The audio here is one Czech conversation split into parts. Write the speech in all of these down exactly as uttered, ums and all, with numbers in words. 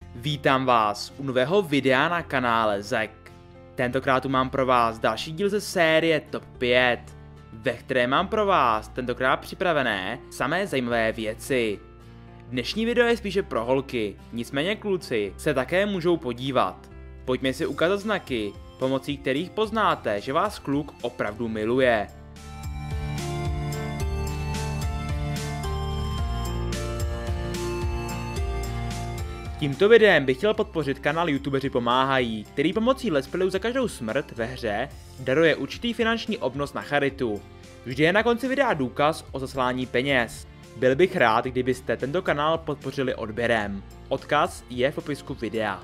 Vítám vás u nového videa na kanále Zek. Tentokrát tu mám pro vás další díl ze série Top pět, ve které mám pro vás tentokrát připravené samé zajímavé věci. Dnešní video je spíše pro holky, nicméně kluci se také můžou podívat. Pojďme si ukázat znaky, pomocí kterých poznáte, že vás kluk opravdu miluje. Tímto videem bych chtěl podpořit kanál YouTubeři pomáhají, který pomocí let's playů za každou smrt ve hře daruje určitý finanční obnos na charitu. Vždy je na konci videa důkaz o zaslání peněz. Byl bych rád, kdybyste tento kanál podpořili odběrem. Odkaz je v popisku videa.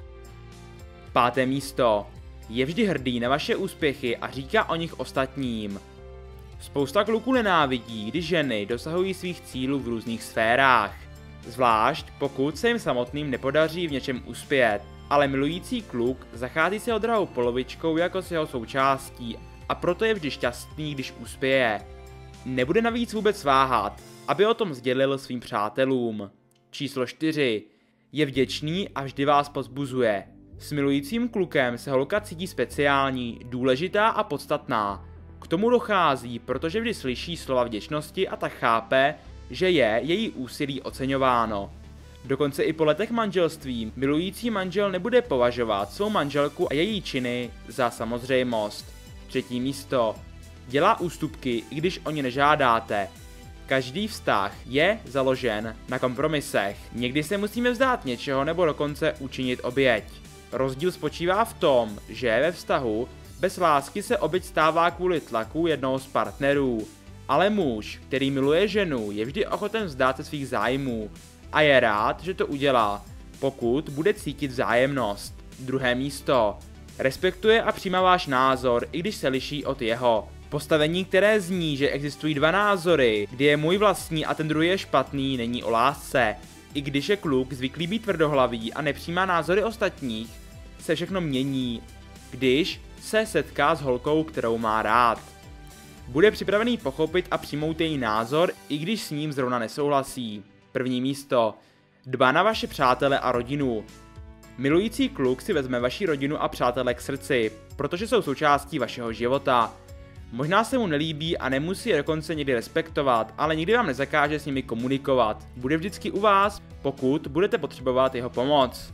Páté místo. Je vždy hrdý na vaše úspěchy a říká o nich ostatním. Spousta kluků nenávidí, když ženy dosahují svých cílů v různých sférách. Zvlášť pokud se jim samotným nepodaří v něčem uspět, ale milující kluk zachází s jeho drahou polovičkou jako s jeho součástí a proto je vždy šťastný, když uspěje. Nebude navíc vůbec váhat, aby o tom sdělil svým přátelům. Číslo čtyři. Je vděčný a vždy vás povzbuzuje. S milujícím klukem se holka cítí speciální, důležitá a podstatná. K tomu dochází, protože vždy slyší slova vděčnosti a tak chápe, že je její úsilí oceňováno. Dokonce i po letech manželství milující manžel nebude považovat svou manželku a její činy za samozřejmost. Třetí místo. Dělá ústupky, i když o ně nežádáte. Každý vztah je založen na kompromisech. Někdy se musíme vzdát něčeho nebo dokonce učinit oběť. Rozdíl spočívá v tom, že ve vztahu bez lásky se oběť stává kvůli tlaku jednoho z partnerů. Ale muž, který miluje ženu, je vždy ochoten vzdát se svých zájmů a je rád, že to udělá, pokud bude cítit vzájemnost. Druhé místo. Respektuje a přijímá váš názor, i když se liší od jeho. Postavení, které zní, že existují dva názory, kdy je můj vlastní a ten druhý je špatný, není o lásce. I když je kluk zvyklý být tvrdohlavý a nepřijímá názory ostatních, se všechno mění, když se setká s holkou, kterou má rád. Bude připravený pochopit a přijmout její názor, i když s ním zrovna nesouhlasí. První místo. Dbá na vaše přátele a rodinu. Milující kluk si vezme vaši rodinu a přátele k srdci, protože jsou součástí vašeho života. Možná se mu nelíbí a nemusí je dokonce někdy respektovat, ale nikdy vám nezakáže s nimi komunikovat. Bude vždycky u vás, pokud budete potřebovat jeho pomoc.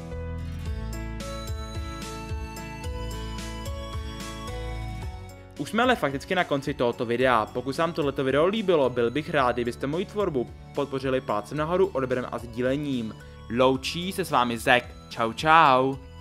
Už jsme ale fakticky na konci tohoto videa. Pokud se vám tohleto video líbilo, byl bych rád, kdybyste moji tvorbu podpořili palcem nahoru, odběrem a sdílením. Loučí se s vámi Zek. Čau čau.